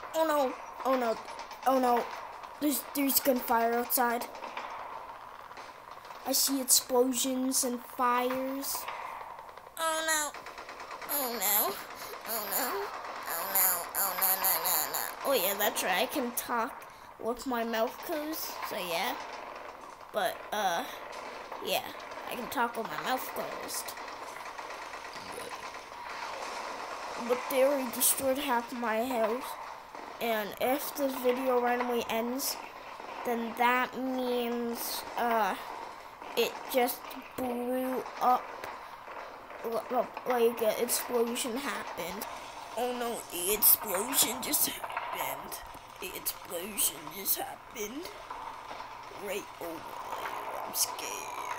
Oh no, oh no, oh no. There's gunfire outside. I see explosions and fires. Oh no, oh no, oh no, oh no, oh no, no, no, no. Oh yeah, that's right, I can talk with my mouth closed, so yeah. But, yeah, I can talk with my mouth closed. But they already destroyed half my house. And if this video randomly ends, then that means, it just blew up, like an explosion happened. Oh no, the explosion just happened. The explosion just happened. Right over there, I'm scared.